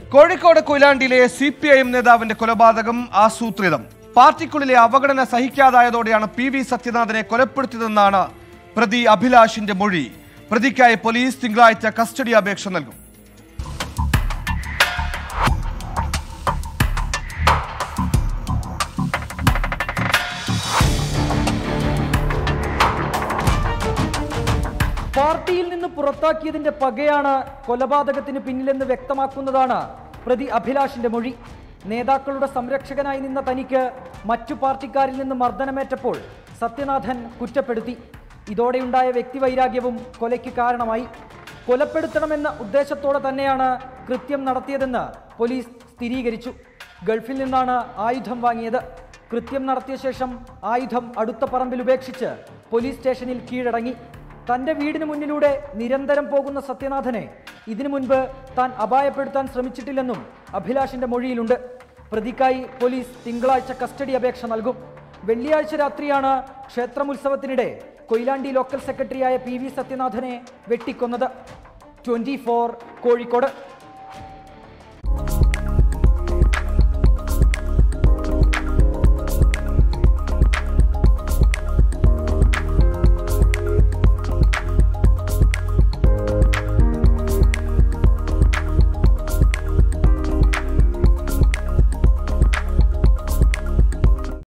Kozhikode കൊയിലാണ്ടിയിലെ CPIM നേതാവിന്റെ കൊലപാതകം ആസൂത്രിതം. പാർട്ടിക്കുള്ളിലെ അവഗണന സഹിക്കാതായതോടെയാണ് PV സത്യനാഥനെ കൊലപ്പെടുത്തിയതെന്നാണ് പ്രതി അഭിലാഷിന്റെ മൊഴി. പ്രതിക്കായി പോലീസ് തിങ്കളാഴ്ച കസ്റ്റഡി അപേക്ഷ നൽകും. പാർട്ടിയിൽ നിന്ന് പുറത്താക്കിയതിന്റെ പകയാണ് കൊലപാതകത്തിന് പിന്നിലെന്ന് വ്യക്തമാക്കുന്നതാണ് പ്രതി അഭിലാഷിന്റെ മൊഴി. നേതാക്കളുടെ സംരക്ഷകനായി നിന്ന തനിക്ക് മറ്റു പാർട്ടിക്കാരിൽ നിന്ന് മർദ്ദനമേറ്റപ്പോൾ സത്യനാഥൻ കുറ്റപ്പെടുത്തി. ഇതോടെയുണ്ടായ വ്യക്തിവൈരാഗ്യവും കൊലയ്ക്ക് കാരണമായി. കൊലപ്പെടുത്തണമെന്ന ഉദ്ദേശത്തോടെ തന്നെയാണ് കൃത്യം നടത്തിയതെന്ന് പോലീസ് സ്ഥിരീകരിച്ചു. ഗൾഫിൽ നിന്നാണ് ആയുധം വാങ്ങിയത്. കൃത്യം നടത്തിയ ശേഷം ആയുധം അടുത്ത പറമ്പിൽ ഉപേക്ഷിച്ച് പോലീസ് സ്റ്റേഷനിൽ കീഴടങ്ങി. തൻ്റെ വീടിന് മുന്നിലൂടെ നിരന്തരം പോകുന്ന സത്യനാഥനെ ഇതിനു മുൻപ് താൻ അപായപ്പെടുത്താൻ ശ്രമിച്ചിട്ടില്ലെന്നും അഭിലാഷിന്റെ മൊഴിയിലുണ്ട്. പ്രതിക്കായി പോലീസ് തിങ്കളാഴ്ച കസ്റ്റഡി അപേക്ഷ നൽകും. വെള്ളിയാഴ്ച രാത്രിയാണ് ക്ഷേത്രമുത്സവത്തിനിടെ കൊയിലാണ്ടി ലോക്കൽ സെക്രട്ടറിയായ PV സത്യനാഥനെ വെട്ടിക്കൊന്നത്. 24 കോഴിക്കോട്.